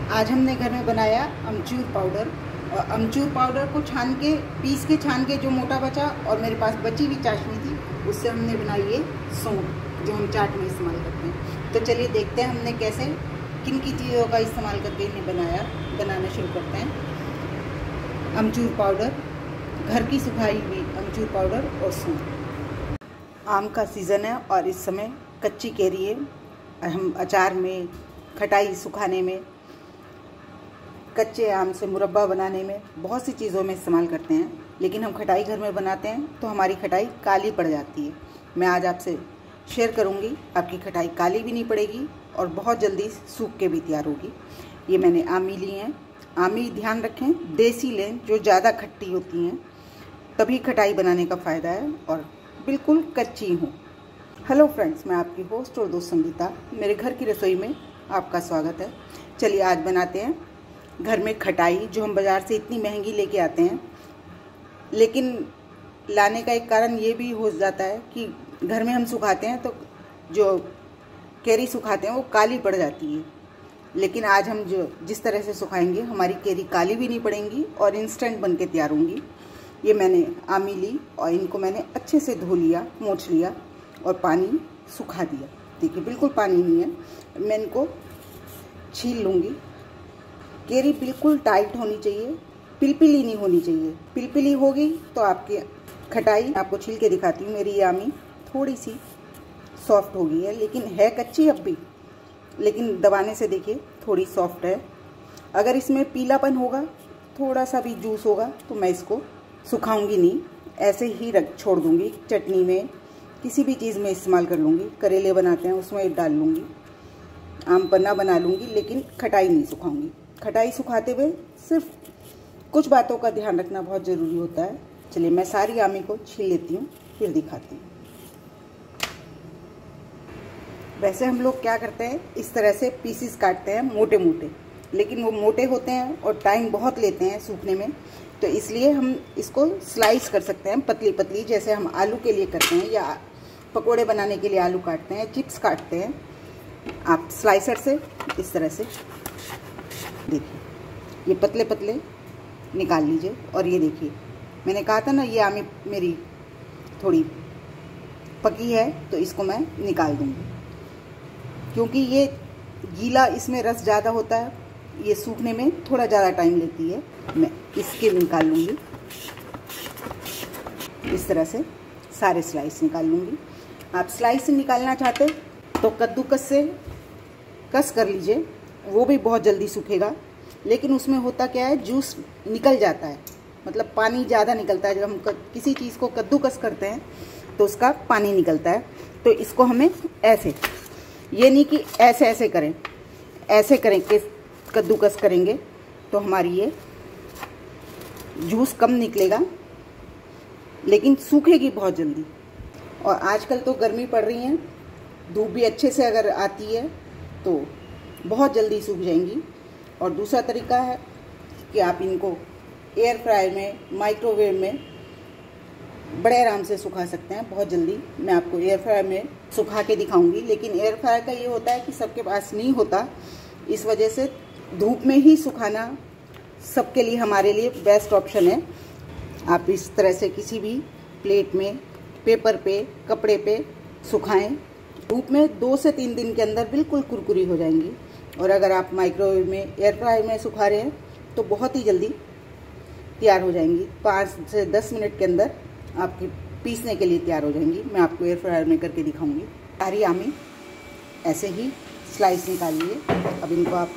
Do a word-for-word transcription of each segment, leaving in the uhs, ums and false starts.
आज हमने घर में बनाया अमचूर पाउडर। और अमचूर पाउडर को छान के पीस के छान के जो मोटा बचा और मेरे पास बची हुई चाशनी थी उससे हमने बनाई है सौंफ, जो हम चाट में इस्तेमाल करते हैं। तो चलिए देखते हैं हमने कैसे किन की चीज़ों का इस्तेमाल करके इन्हें बनाया बनाना शुरू करते हैं। अमचूर पाउडर, घर की सुखाई हुई अमचूर पाउडर और सौंफ। आम का सीज़न है और इस समय कच्ची कैरी है। हम अचार में, खटाई सुखाने में, कच्चे आम से मुरब्बा बनाने में, बहुत सी चीज़ों में इस्तेमाल करते हैं। लेकिन हम खटाई घर में बनाते हैं तो हमारी खटाई काली पड़ जाती है। मैं आज आपसे शेयर करूंगी, आपकी खटाई काली भी नहीं पड़ेगी और बहुत जल्दी सूख के भी तैयार होगी। ये मैंने आमी ली हैं। आमी ध्यान रखें देसी लें, जो ज़्यादा खट्टी होती हैं, तभी खटाई बनाने का फ़ायदा है, और बिल्कुल कच्ची हूँ। हेलो फ्रेंड्स, मैं आपकी होस्ट और दोस्त संगीता। मेरे घर की रसोई में आपका स्वागत है। चलिए आज बनाते हैं घर में खटाई, जो हम बाज़ार से इतनी महंगी लेके आते हैं। लेकिन लाने का एक कारण ये भी हो जाता है कि घर में हम सुखाते हैं तो जो कैरी सुखाते हैं वो काली पड़ जाती है। लेकिन आज हम जो जिस तरह से सुखाएंगे हमारी कैरी काली भी नहीं पड़ेंगी और इंस्टेंट बन के तैयार होंगी। ये मैंने आमी ली और इनको मैंने अच्छे से धो लिया, मोछ लिया और पानी सुखा दिया। देखिए बिल्कुल पानी नहीं है। मैं इनको छील लूँगी। कैरी बिल्कुल टाइट होनी चाहिए, पिलपिली नहीं होनी चाहिए। पिलपिली होगी तो आपकी खटाई, आपको छील के दिखाती हूँ, मेरी आमी थोड़ी सी सॉफ्ट हो गई है, लेकिन है कच्ची अब भी। लेकिन दबाने से देखिए थोड़ी सॉफ्ट है। अगर इसमें पीलापन होगा, थोड़ा सा भी जूस होगा, तो मैं इसको सुखाऊंगी नहीं, ऐसे ही रख छोड़ दूंगी। चटनी में, किसी भी चीज़ में इस्तेमाल कर लूँगी। करेले बनाते हैं उसमें डाल लूँगी, आम पन्ना बना लूँगी, लेकिन खटाई नहीं सुखाऊंगी। खटाई सुखाते हुए सिर्फ कुछ बातों का ध्यान रखना बहुत ज़रूरी होता है। चलिए मैं सारी आमी को छील लेती हूँ, फिर दिखाती हूँ। वैसे हम लोग क्या करते हैं, इस तरह से पीसीस काटते हैं मोटे मोटे, लेकिन वो मोटे होते हैं और टाइम बहुत लेते हैं सूखने में। तो इसलिए हम इसको स्लाइस कर सकते हैं पतली पतली, जैसे हम आलू के लिए करते हैं या पकोड़े बनाने के लिए आलू काटते हैं, चिप्स काटते हैं। आप स्लाइसर से इस तरह से देखिए, ये पतले पतले निकाल लीजिए। और ये देखिए, मैंने कहा था ना ये आमी मेरी थोड़ी पकी है, तो इसको मैं निकाल दूँगी। क्योंकि ये गीला, इसमें रस ज़्यादा होता है, ये सूखने में थोड़ा ज़्यादा टाइम लेती है। मैं इसके निकाल लूँगी, इस तरह से सारे स्लाइस निकाल लूँगी। आप स्लाइस निकालना चाहते तो कद्दूकस से कस कर लीजिए, वो भी बहुत जल्दी सूखेगा। लेकिन उसमें होता क्या है, जूस निकल जाता है, मतलब पानी ज़्यादा निकलता है। जब हम किसी चीज़ को कद्दूकस करते हैं तो उसका पानी निकलता है। तो इसको हमें ऐसे, ये नहीं कि ऐसे ऐसे करें, ऐसे करें कि कद्दूकस करेंगे तो हमारी ये जूस कम निकलेगा, लेकिन सूखेगी बहुत जल्दी। और आजकल तो गर्मी पड़ रही है, धूप भी अच्छे से अगर आती है तो बहुत जल्दी सूख जाएंगी। और दूसरा तरीका है कि आप इनको एयर फ्रायर में, माइक्रोवेव में बड़े आराम से सुखा सकते हैं बहुत जल्दी। मैं आपको एयर फ्रायर में सुखा के दिखाऊंगी, लेकिन एयर फ्रायर का ये होता है कि सबके पास नहीं होता। इस वजह से धूप में ही सुखाना सबके लिए, हमारे लिए बेस्ट ऑप्शन है। आप इस तरह से किसी भी प्लेट में, पेपर पे, कपड़े पे सुखाएं। धूप में दो से तीन दिन के अंदर बिल्कुल कुरकुरी हो जाएंगी। और अगर आप माइक्रोवेव में, एयर फ्रायर में सुखा रहे हैं तो बहुत ही जल्दी तैयार हो जाएंगी। पाँच से दस मिनट के अंदर आपकी पीसने के लिए तैयार हो जाएंगी। मैं आपको एयर फ्रायर में करके दिखाऊंगी। सारी आमी ऐसे ही स्लाइस निकाल लिए। अब इनको आप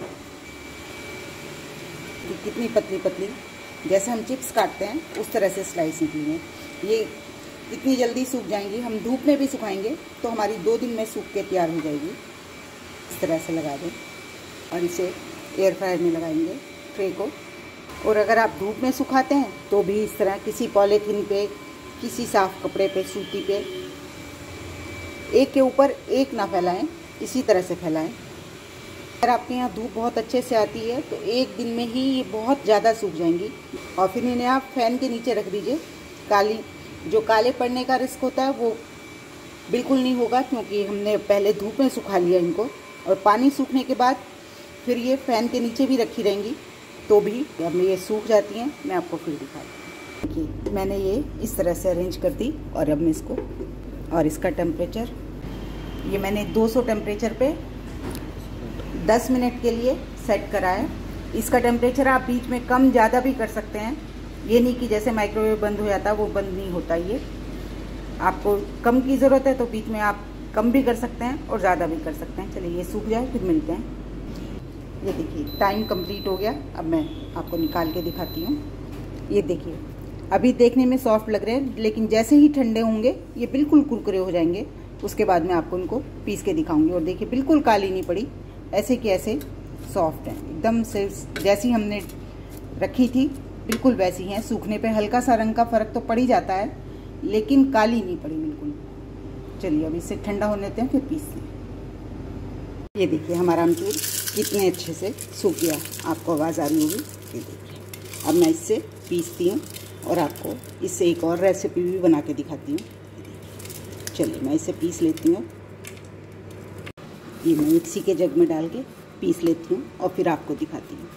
कितनी पतली पतली, जैसे हम चिप्स काटते हैं उस तरह से स्लाइस निकली है। ये इतनी जल्दी सूख जाएंगी। हम धूप में भी सुखाएंगे तो हमारी दो दिन में सूख के तैयार हो जाएगी। इस तरह से लगा दें और इसे एयर फ्रायर में लगाएंगे ट्रे को। और अगर आप धूप में सुखाते हैं तो भी इस तरह किसी पॉलीथीन पे, किसी साफ कपड़े पे, सूती पे, एक के ऊपर एक ना फैलाएं, इसी तरह से फैलाएं। अगर आपके यहाँ धूप बहुत अच्छे से आती है तो एक दिन में ही ये बहुत ज़्यादा सूख जाएंगी। और फिर इन्हें आप फैन के नीचे रख दीजिए। काली, जो काले पड़ने का रिस्क होता है वो बिल्कुल नहीं होगा, क्योंकि हमने पहले धूप में सुखा लिया इनको। और पानी सूखने के बाद फिर ये फ़ैन के नीचे भी रखी रहेंगी तो भी जब ये सूख जाती हैं मैं आपको फिर दिखाती हूँ। देखिए मैंने ये इस तरह से अरेंज कर दी और अब मैं इसको, और इसका टेम्परेचर ये मैंने दो सौ टेम्परेचर पे दस मिनट के लिए सेट करा है। इसका टेम्परेचर आप बीच में कम ज़्यादा भी कर सकते हैं, ये नहीं कि जैसे माइक्रोवेव बंद हो जाता वो बंद नहीं होता। ये आपको कम की ज़रूरत है तो बीच में आप कम भी कर सकते हैं और ज़्यादा भी कर सकते हैं। चलिए ये सूख जाए फिर मिलते हैं। ये देखिए टाइम कंप्लीट हो गया, अब मैं आपको निकाल के दिखाती हूँ। ये देखिए अभी देखने में सॉफ्ट लग रहे हैं, लेकिन जैसे ही ठंडे होंगे ये बिल्कुल कुरकुरे हो जाएंगे। उसके बाद मैं आपको उनको पीस के दिखाऊंगी। और देखिए बिल्कुल काली नहीं पड़ी, ऐसे कि ऐसे सॉफ्ट हैं एकदम से, जैसी हमने रखी थी बिल्कुल वैसी हैं। सूखने पे हल्का सा रंग का फ़र्क तो पड़ ही जाता है, लेकिन काली नहीं पड़ी बिल्कुल। चलिए अब इसे ठंडा होने देते हैं फिर पीसते हैं। ये देखिए हमारा अमचूर कितने अच्छे से सूख गया, आपको आवाज़ आ रही होगी। ये देखिए अब मैं इससे पीसती हूँ और आपको इससे एक और रेसिपी भी बना के दिखाती हूँ। चलिए मैं इसे पीस लेती हूँ। ये मैं मिक्सी के जग में डाल के पीस लेती हूँ और फिर आपको दिखाती हूँ।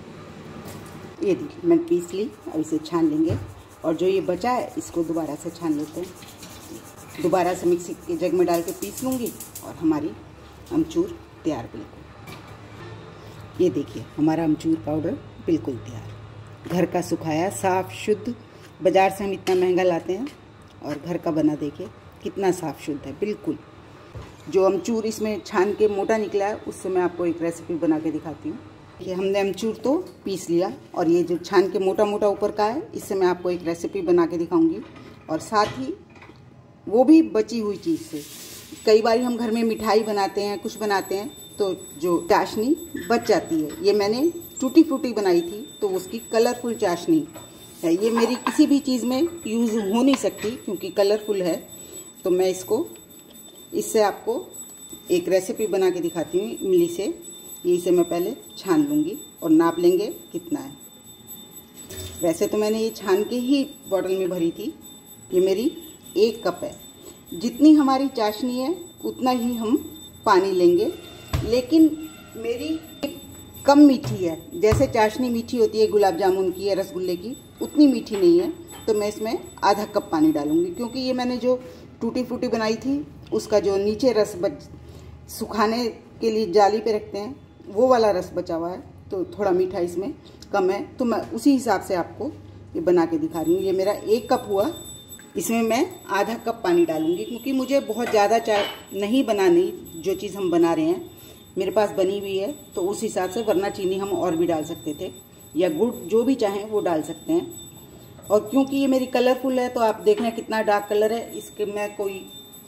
ये देखिए मैंने पीस ली, अब इसे छान लेंगे और जो ये बचा है इसको दोबारा से छान लेते हैं। दोबारा से मिक्सी के जग में डाल के पीस लूँगी और हमारी अमचूर तैयार बिल्कुल। ये देखिए हमारा अमचूर पाउडर बिल्कुल तैयार, घर का सुखाया साफ़ शुद्ध। बाज़ार से हम इतना महंगा लाते हैं और घर का बना देखिए कितना साफ़ शुद्ध है बिल्कुल। जो अमचूर इसमें छान के मोटा निकला है उससे मैं आपको एक रेसिपी बना के दिखाती हूँ। कि हमने अमचूर तो पीस लिया और ये जो छान के मोटा मोटा ऊपर का है इससे मैं आपको एक रेसिपी बना के दिखाऊंगी, और साथ ही वो भी बची हुई चीज़ से। कई बार हम घर में मिठाई बनाते हैं, कुछ बनाते हैं तो जो चाशनी बच जाती है, ये मैंने टूटी फ्रूटी बनाई थी तो उसकी कलरफुल चाशनी है। ये मेरी किसी भी चीज़ में यूज़ हो नहीं सकती क्योंकि कलरफुल है, तो मैं इसको इससे आपको एक रेसिपी बना के दिखाती हूँ इमली से। ये इसे मैं पहले छान लूँगी और नाप लेंगे कितना है। वैसे तो मैंने ये छान के ही बॉटल में भरी थी। ये मेरी एक कप है, जितनी हमारी चाशनी है उतना ही हम पानी लेंगे, लेकिन मेरी कम मीठी है। जैसे चाशनी मीठी होती है गुलाब जामुन की या रसगुल्ले की, उतनी मीठी नहीं है, तो मैं इसमें आधा कप पानी डालूँगी। क्योंकि ये मैंने जो टूटी फ्रूटी बनाई थी उसका जो नीचे रस बच सुखाने के लिए जाली पे रखते हैं वो वाला रस बचा हुआ है, तो थोड़ा मीठा इसमें कम है, तो मैं उसी हिसाब से आपको ये बना के दिखा रही हूँ। ये मेरा एक कप हुआ, इसमें मैं आधा कप पानी डालूंगी क्योंकि मुझे बहुत ज़्यादा चाय नहीं बनानी। जो चीज़ हम बना रहे हैं मेरे पास बनी हुई है तो उस हिसाब से, वरना चीनी हम और भी डाल सकते थे या गुड़, जो भी चाहें वो डाल सकते हैं। और क्योंकि ये मेरी कलरफुल है तो आप देख रहे हैं कितना डार्क कलर है, इसके मैं कोई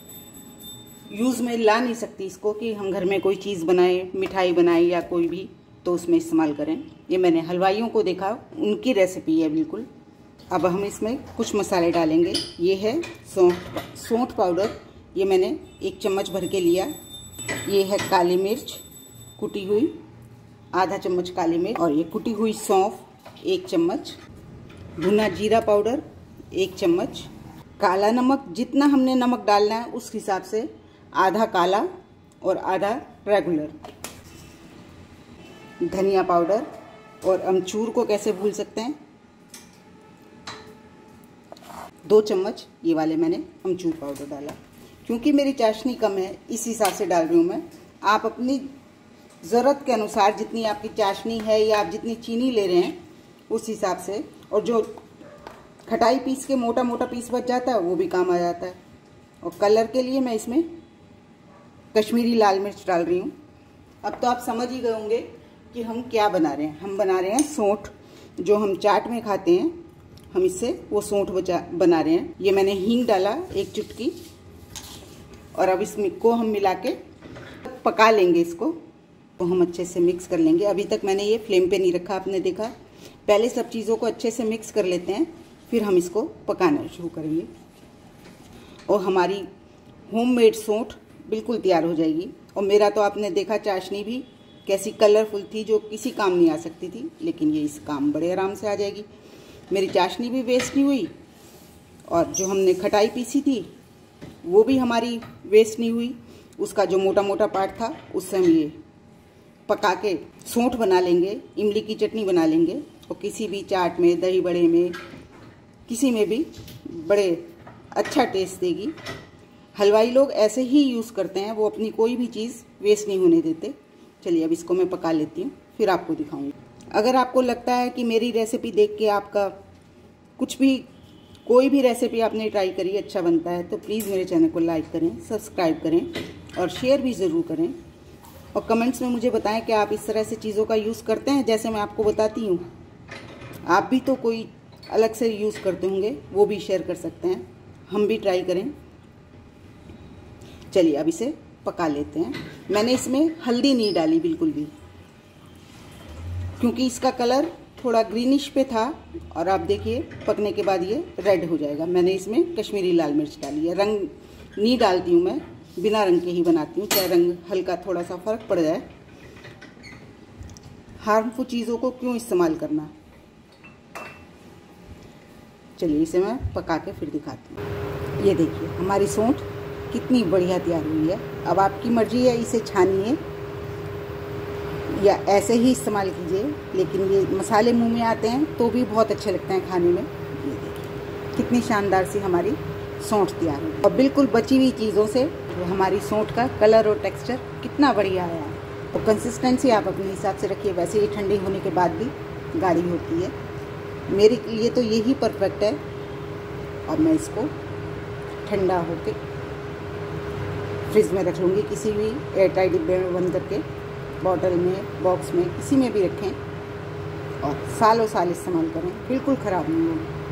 यूज़ में ला नहीं सकती इसको कि हम घर में कोई चीज़ बनाए, मिठाई बनाए या कोई भी, तो उसमें इस्तेमाल करें। ये मैंने हलवाइयों को देखा, उनकी रेसिपी है बिल्कुल। अब हम इसमें कुछ मसाले डालेंगे। ये है सौंठ सौंठ पाउडर, ये मैंने एक चम्मच भर के लिया। ये है काली मिर्च कुटी हुई, आधा चम्मच काली मिर्च, और ये कुटी हुई सौंफ एक चम्मच, भुना जीरा पाउडर एक चम्मच, काला नमक जितना हमने नमक डालना है उस हिसाब से, आधा काला और आधा रेगुलर, धनिया पाउडर, और अमचूर को कैसे भूल सकते हैं, दो चम्मच ये वाले मैंने अमचूर पाउडर डाला। क्योंकि मेरी चाशनी कम है इस हिसाब से डाल रही हूँ मैं। आप अपनी ज़रूरत के अनुसार जितनी आपकी चाशनी है या आप जितनी चीनी ले रहे हैं उस हिसाब से, और जो खटाई पीस के मोटा मोटा पीस बच जाता है वो भी काम आ जाता है। और कलर के लिए मैं इसमें कश्मीरी लाल मिर्च डाल रही हूँ। अब तो आप समझ ही गए होंगे कि हम क्या बना रहे हैं। हम बना रहे हैं सौंठ, जो हम चाट में खाते हैं, हम इससे वो सौंठ बचा बना रहे हैं। ये मैंने हींग डाला एक चुटकी, और अब इसको हम मिला के पका लेंगे। इसको तो हम अच्छे से मिक्स कर लेंगे। अभी तक मैंने ये फ्लेम पे नहीं रखा, आपने देखा। पहले सब चीज़ों को अच्छे से मिक्स कर लेते हैं, फिर हम इसको पकाना शुरू करेंगे और हमारी होममेड सौंठ बिल्कुल तैयार हो जाएगी। और मेरा तो आपने देखा चाशनी भी कैसी कलरफुल थी, जो किसी काम नहीं आ सकती थी, लेकिन ये इस काम बड़े आराम से आ जाएगी। मेरी चाशनी भी वेस्ट नहीं हुई, और जो हमने खटाई पीसी थी वो भी हमारी वेस्ट नहीं हुई। उसका जो मोटा मोटा पार्ट था उससे हम ये पका के सौंठ बना लेंगे, इमली की चटनी बना लेंगे और किसी भी चाट में, दही बड़े में, किसी में भी बड़े अच्छा टेस्ट देगी। हलवाई लोग ऐसे ही यूज़ करते हैं, वो अपनी कोई भी चीज़ वेस्ट नहीं होने देते। चलिए अब इसको मैं पका लेती हूँ, फिर आपको दिखाऊंगी। अगर आपको लगता है कि मेरी रेसिपी देख के आपका कुछ भी, कोई भी रेसिपी आपने ट्राई करी अच्छा बनता है, तो प्लीज़ मेरे चैनल को लाइक करें, सब्सक्राइब करें और शेयर भी ज़रूर करें। और कमेंट्स में मुझे बताएं कि आप इस तरह से चीज़ों का यूज़ करते हैं जैसे मैं आपको बताती हूँ। आप भी तो कोई अलग से यूज़ करते होंगे, वो भी शेयर कर सकते हैं, हम भी ट्राई करें। चलिए अब इसे पका लेते हैं। मैंने इसमें हल्दी नहीं डाली बिल्कुल भी, क्योंकि इसका कलर थोड़ा ग्रीनिश पे था और आप देखिए पकने के बाद ये रेड हो जाएगा। मैंने इसमें कश्मीरी लाल मिर्च डाली है। रंग नहीं डालती हूँ मैं, बिना रंग के ही बनाती हूँ, चाहे रंग हल्का थोड़ा सा फर्क पड़ जाए। हार्मफुल चीज़ों को क्यों इस्तेमाल करना। चलिए इसे मैं पका के फिर दिखाती हूँ। ये देखिए हमारी सौंठ कितनी बढ़िया तैयार हुई है। अब आपकी मर्जी है, इसे छानिए या ऐसे ही इस्तेमाल कीजिए, लेकिन ये मसाले मुंह में आते हैं तो भी बहुत अच्छे लगते हैं खाने में। ये देखिए कितनी शानदार सी हमारी सौंठ तैयार हुई और बिल्कुल बची हुई चीज़ों से हमारी सौंठ का कलर और टेक्सचर कितना बढ़िया आया है। और कंसिस्टेंसी आप अपने हिसाब से रखिए, वैसे ही ठंडी होने के बाद भी गाढ़ी होती है। मेरे लिए तो यही परफेक्ट है। और मैं इसको ठंडा होके फ्रिज में रख लूँगी, किसी भी एयरटाइट डिब्बे में बंद करके, बॉटल में, बॉक्स में, किसी में भी रखें और सालों साल इस्तेमाल करें, बिल्कुल ख़राब नहीं होगी।